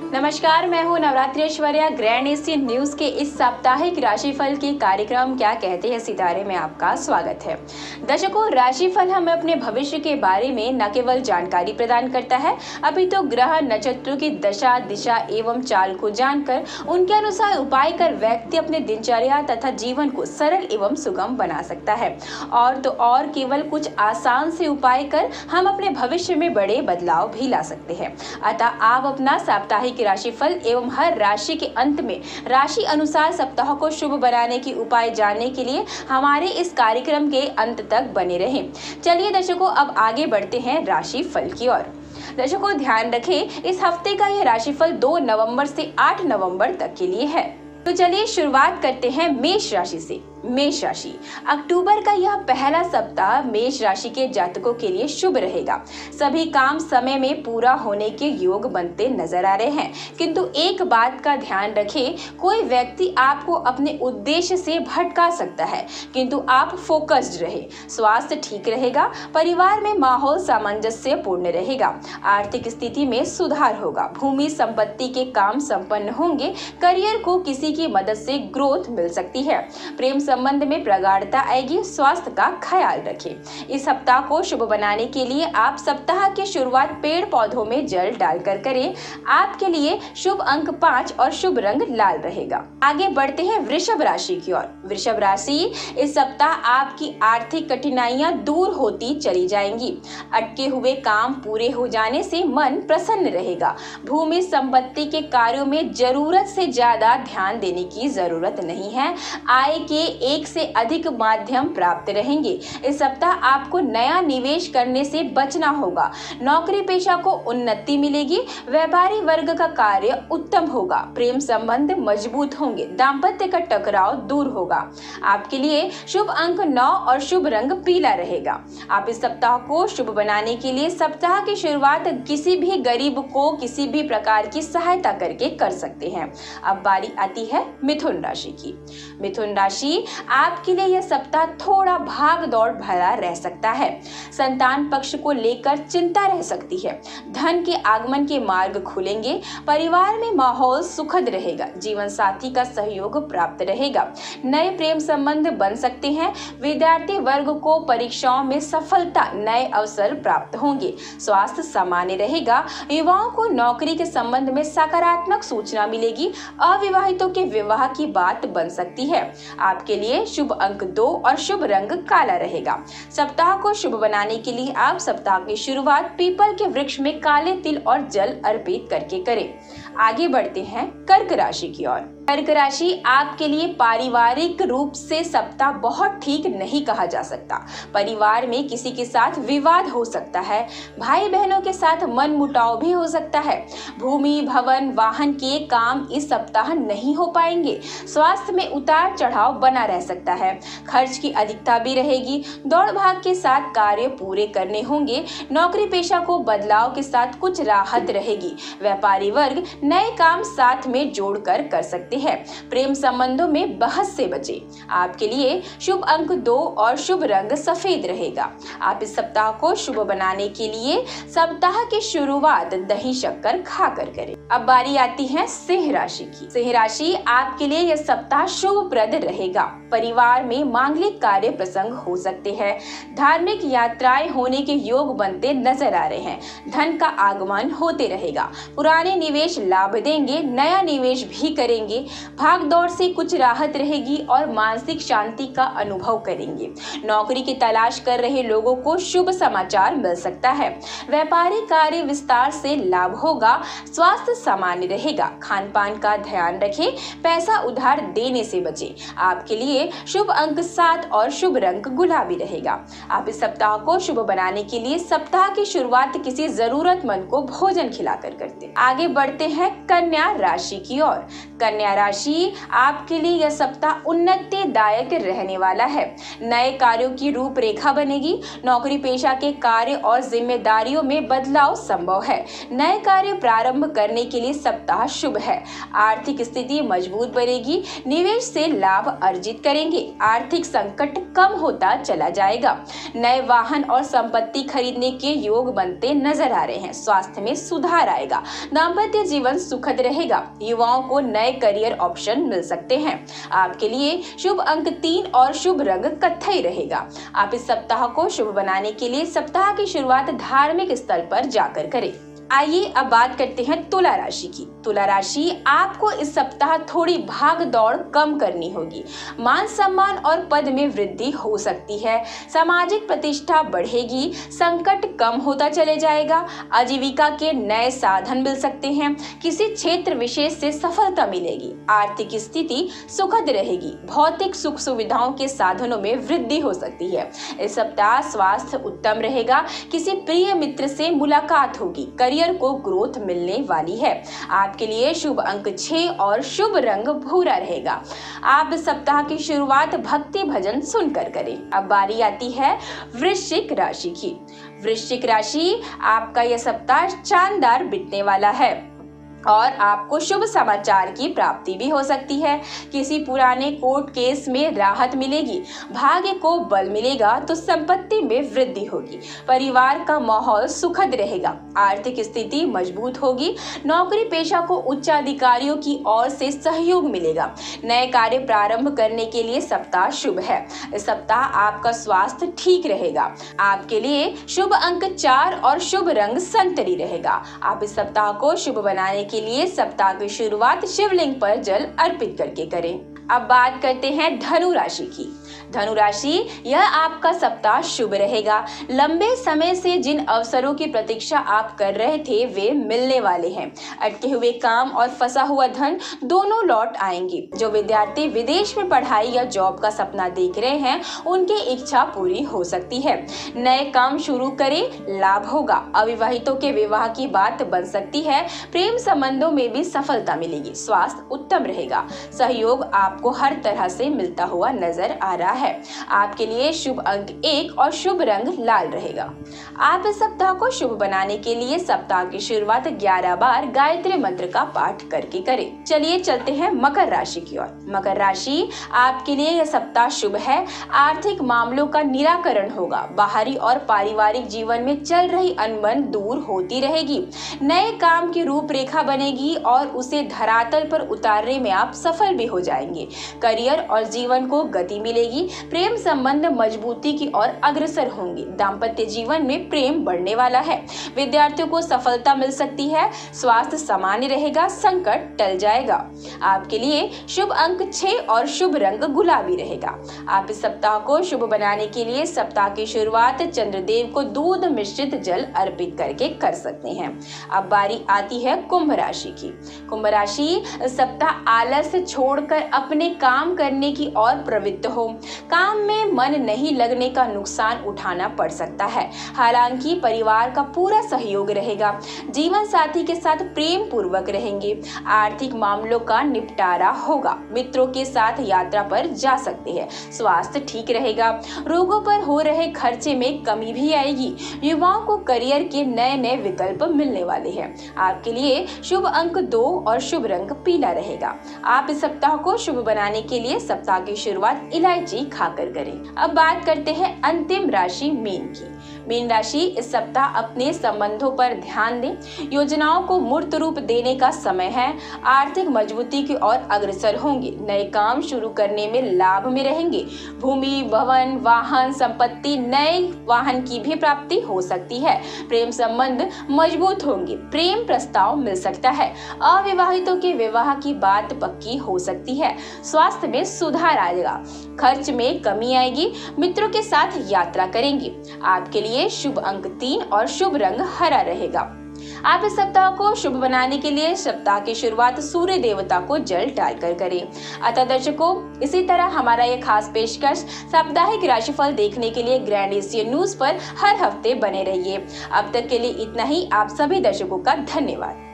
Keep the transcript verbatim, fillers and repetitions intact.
नमस्कार, मैं हूं Navratri Aishwarya. Grand Asian news के इस साप्ताहिक राशिफल के कार्यक्रम क्या कहते हैं सितारे में आपका स्वागत है। दर्शकों, राशिफल हमें अपने भविष्य के बारे में न केवल जानकारी प्रदान करता है, अभी तो ग्रह नक्षत्रों की दशा दिशा एवं चाल को जानकर उनके अनुसार उपाय कर व्यक्ति अपने दिनचर्या तथा जीवन को सरल एवं सुगम बना सकता है। और तो और केवल कुछ आसान से उपाय कर हम अपने भविष्य में बड़े बदलाव भी ला सकते हैं। अतः आप अपना साप्ताहिक राशिफल एवं हर राशि के अंत में राशि अनुसार सप्ताह को शुभ बनाने की उपाय जानने के लिए हमारे इस कार्यक्रम के अंत तक बने रहें। चलिए दर्शकों, अब आगे बढ़ते हैं राशिफल की ओर। दर्शकों, ध्यान रखें, इस हफ्ते का यह राशिफल दो नवंबर से आठ नवंबर तक के लिए है। तो चलिए शुरुआत करते हैं मेष राशि से। मेष राशि, अक्टूबर का यह पहला सप्ताह मेष राशि के जातकों के लिए शुभ रहेगा। सभी काम समय में पूरा होने के योग बनते नजर आ रहे हैं, किंतु एक बात का ध्यान रखें, कोई व्यक्ति आपको अपने उद्देश्य से भटका सकता है, किंतु आप फोकस्ड रहे। स्वास्थ्य ठीक रहेगा, परिवार में माहौल सामंजस्य पूर्ण रहेगा, आर्थिक स्थिति में सुधार होगा, भूमि संपत्ति के काम संपन्न होंगे, करियर को किसी की मदद से ग्रोथ मिल सकती है, प्रेम संबंध में प्रगाढ़ता आएगी, स्वास्थ्य का ख्याल रखें। इस सप्ताह को शुभ बनाने के लिए आप सप्ताह की शुरुआत पेड़ पौधों में जल डालकर करें। आपके लिए शुभ अंक पाँच और शुभ रंग लाल रहेगा। आगे बढ़ते हैं वृषभ राशि की ओर। वृषभ राशि, इस सप्ताह आपकी आर्थिक कठिनाइयां दूर होती चली जाएंगी। अटके हुए काम पूरे हो जाने से मन प्रसन्न रहेगा। भूमि संपत्ति के कार्यों में जरूरत से ज्यादा ध्यान देने की जरूरत नहीं है। आय के एक से अधिक माध्यम प्राप्त रहेंगे। इस सप्ताह आपको नया निवेश करने से बचना होगा। नौकरी पेशा को उन्नति मिलेगी। व्यापारी वर्ग का कार्य उत्तम होगा। प्रेम संबंध मजबूत होंगे। दाम्पत्य का टकराव दूर होगा। आपके लिए शुभ अंक नौ और शुभ रंग पीला रहेगा। आप इस सप्ताह को शुभ बनाने के लिए सप्ताह की शुरुआत किसी भी गरीब को किसी भी प्रकार की सहायता करके कर सकते हैं। अब बारी आती है मिथुन राशि की। मिथुन राशि, आपके लिए यह सप्ताह थोड़ा भाग दौड़ भरा रह सकता है। संतान पक्ष को लेकर चिंता रह सकती है। धन के आगमन के मार्ग खुलेंगे। परिवार में माहौल सुखद रहेगा। जीवन साथी का सहयोग प्राप्त रहेगा। नए प्रेम संबंध बन सकते हैं। विद्यार्थी वर्ग को परीक्षाओं में सफलता, नए अवसर प्राप्त होंगे। स्वास्थ्य सामान्य रहेगा। युवाओं को नौकरी के संबंध में सकारात्मक सूचना मिलेगी। अविवाहितों के विवाह की बात बन सकती है। आपके लिए शुभ अंक दो और शुभ रंग काला रहेगा। सप्ताह को शुभ बनाने के लिए आप सप्ताह की शुरुआत पीपल के वृक्ष में काले तिल और जल अर्पित करके करें। आगे बढ़ते हैं कर्क राशि की ओर। कर्क राशि, आपके लिए पारिवारिक रूप से सप्ताह बहुत ठीक नहीं कहा जा सकता। परिवार में किसी के साथ विवाद हो सकता है। भाई बहनों के साथ मन मुटाव भी हो सकता है। भूमि भवन वाहन के काम इस सप्ताह नहीं हो पाएंगे। स्वास्थ्य में उतार चढ़ाव बना रह सकता है। खर्च की अधिकता भी रहेगी। दौड़ भाग के साथ कार्य पूरे करने होंगे। नौकरी पेशा को बदलाव के साथ कुछ राहत रहेगी। व्यापारी वर्ग नए काम साथ में जोड़कर कर सकते हैं। प्रेम संबंधों में बहस से बचे। आपके लिए शुभ अंक दो और शुभ रंग सफेद रहेगा। आप इस सप्ताह को शुभ बनाने के लिए सप्ताह की शुरुआत दही शक्कर खाकर करें। अब बारी आती है सिंह राशि की। सिंह राशि, आपके लिए यह सप्ताह शुभप्रद रहेगा। परिवार में मांगलिक कार्य प्रसंग हो सकते हैं। धार्मिक यात्राएं होने के योग बनते नजर आ रहे हैं। धन का आगमन होते रहेगा। पुराने निवेश लाभ देंगे। नया निवेश भी करेंगे। भाग दौड़ से कुछ राहत रहेगी और मानसिक शांति का अनुभव करेंगे। नौकरी की तलाश कर रहे लोगों को शुभ समाचार मिल सकता है। व्यापारिक कार्य विस्तार से लाभ होगा। स्वास्थ्य सामान्य रहेगा। खान पान का ध्यान रखें। पैसा उधार देने से बचें। आपके लिए शुभ अंक सात और शुभ रंग गुलाबी रहेगा। आप इस सप्ताह को शुभ बनाने के लिए सप्ताह की शुरुआत किसी जरूरतमंद को भोजन खिलाकर करते हैं। आगे बढ़ते हैं कन्या राशि की ओर। कन्या राशि, आपके लिए यह सप्ताह उन्नतिदायक रहने वाला है। नए कार्यों की रूपरेखा बनेगी। नौकरी पेशा के कार्य और जिम्मेदारियों में बदलाव संभव है। नए कार्य प्रारंभ करने के लिए सप्ताह शुभ है। आर्थिक स्थिति मजबूत बनेगी। निवेश से लाभ अर्जित करेंगे। आर्थिक संकट कम होता चला जाएगा। नए वाहन और संपत्ति खरीदने के योग बनते नजर आ रहे हैं। स्वास्थ्य में सुधार आएगा। दाम्पत्य जीवन जीवन सुखद रहेगा। युवाओं को नए करियर ऑप्शन मिल सकते हैं। आपके लिए शुभ अंक तीन और शुभ रंग कत्थई रहेगा। आप इस सप्ताह को शुभ बनाने के लिए सप्ताह की शुरुआत धार्मिक स्थल पर जाकर करें। आइए अब बात करते हैं तुला राशि की। तुला राशि, आपको इस सप्ताह थोड़ी भाग दौड़ कम करनी होगी। मान सम्मान और पद में वृद्धि हो सकती है। सामाजिक प्रतिष्ठा बढ़ेगी। संकट कम होता चले जाएगा। आजीविका के नए साधन मिल सकते हैं। किसी क्षेत्र विशेष से सफलता मिलेगी। आर्थिक स्थिति सुखद रहेगी। भौतिक सुख सुविधाओं के साधनों में वृद्धि हो सकती है। इस सप्ताह स्वास्थ्य उत्तम रहेगा। किसी प्रिय मित्र से मुलाकात होगी। को ग्रोथ मिलने वाली है। आपके लिए शुभ अंक छह और शुभ रंग भूरा रहेगा। आप सप्ताह की शुरुआत भक्ति भजन सुनकर करें। अब बारी आती है वृश्चिक राशि की। वृश्चिक राशि, आपका यह सप्ताह शानदार बीतने वाला है और आपको शुभ समाचार की प्राप्ति भी हो सकती है। किसी पुराने कोर्ट केस में राहत मिलेगी। भाग्य को बल मिलेगा तो संपत्ति में वृद्धि होगी। परिवार का माहौल सुखद रहेगा। आर्थिक स्थिति मजबूत होगी। नौकरी पेशा को उच्च अधिकारियों की ओर से सहयोग मिलेगा। नए कार्य प्रारंभ करने के लिए सप्ताह शुभ है। इस सप्ताह आपका स्वास्थ्य ठीक रहेगा। आपके लिए शुभ अंक चार और शुभ रंग संतरी रहेगा। आप इस सप्ताह को शुभ बनाने के लिए सप्ताह की शुरुआत शिवलिंग पर जल अर्पित करके करें। अब बात करते हैं धनु राशि की। धनु राशि, यह आपका सप्ताह शुभ रहेगा। लंबे समय से जिन अवसरों की प्रतीक्षा आप कर रहे थे वे मिलने वाले हैं। अटके हुए काम और फंसा हुआ धन दोनों लौट आएंगे। जो विद्यार्थी विदेश में पढ़ाई या जॉब का सपना देख रहे हैं उनकी इच्छा पूरी हो सकती है। नए काम शुरू करें, लाभ होगा। अविवाहितों के विवाह की बात बन सकती है। प्रेम संबंधों में भी सफलता मिलेगी। स्वास्थ्य उत्तम रहेगा। सहयोग आपको हर तरह से मिलता हुआ नजर आ रहा है। आपके लिए शुभ अंक एक और शुभ रंग लाल रहेगा। आप इस सप्ताह को शुभ बनाने के लिए सप्ताह की शुरुआत ग्यारह बार गायत्री मंत्र का पाठ करके करें। चलिए चलते हैं मकर राशि की ओर। मकर राशि, आपके लिए यह सप्ताह शुभ है। आर्थिक मामलों का निराकरण होगा। बाहरी और पारिवारिक जीवन में चल रही अनबन दूर होती रहेगी। नए काम की रूपरेखा बनेगी और उसे धरातल पर उतारने में आप सफल भी हो जाएंगे। करियर और जीवन को गति मिलेगी। प्रेम संबंध मजबूती की ओर अग्रसर होंगे। दाम्पत्य जीवन में प्रेम बढ़ने वाला है। विद्यार्थियों को सफलता मिल सकती है। स्वास्थ्य सामान्य रहेगा। संकट टल जाएगा। आपके लिए शुभ अंक छह और शुभ रंग गुलाबी रहेगा। आप इस सप्ताह को शुभ बनाने के लिए सप्ताह की शुरुआत चंद्रदेव को दूध मिश्रित जल अर्पित करके कर सकते हैं। अब बारी आती है कुंभ राशि की। कुंभ राशि, सप्ताह आलस छोड़कर अपने काम करने की ओर प्रवृत्त हो। काम में मन नहीं लगने का नुकसान उठाना पड़ सकता है। हालांकि परिवार का पूरा सहयोग रहेगा। जीवन साथी के साथ प्रेम पूर्वक रहेंगे। आर्थिक मामलों का निपटारा होगा। मित्रों के साथ यात्रा पर जा सकते हैं। स्वास्थ्य ठीक रहेगा। रोगों पर हो रहे खर्चे में कमी भी आएगी। युवाओं को करियर के नए नए विकल्प मिलने वाले हैं। आपके लिए शुभ अंक दो और शुभ रंग पीला रहेगा। आप इस सप्ताह को शुभ बनाने के लिए सप्ताह की शुरुआत इलायची खाकर करें। अब बात करते हैं अंतिम राशि मीन की। मीन राशि, इस सप्ताह अपने संबंधों पर ध्यान दें। योजनाओं को मूर्त रूप देने का समय है। आर्थिक मजबूती की ओर अग्रसर होंगे। नए काम शुरू करने में लाभ में रहेंगे। भूमि, भवन, वाहन, संपत्ति, नए वाहन की भी प्राप्ति हो सकती है। प्रेम संबंध मजबूत होंगे। प्रेम प्रस्ताव मिल सकता है। अविवाहितों के विवाह की बात पक्की हो सकती है। स्वास्थ्य में सुधार आएगा। खर्च में कमी आएगी। मित्रों के साथ यात्रा करेंगे। आपके लिए शुभ अंक तीन और शुभ रंग हरा रहेगा। आप इस सप्ताह को शुभ बनाने के लिए सप्ताह की शुरुआत सूर्य देवता को जल डालकर करें। अतः दर्शकों, इसी तरह हमारा ये खास पेशकश साप्ताहिक राशिफल देखने के लिए ग्रैंड एशियन न्यूज पर हर हफ्ते बने रहिए। अब तक के लिए इतना ही। आप सभी दर्शकों का धन्यवाद।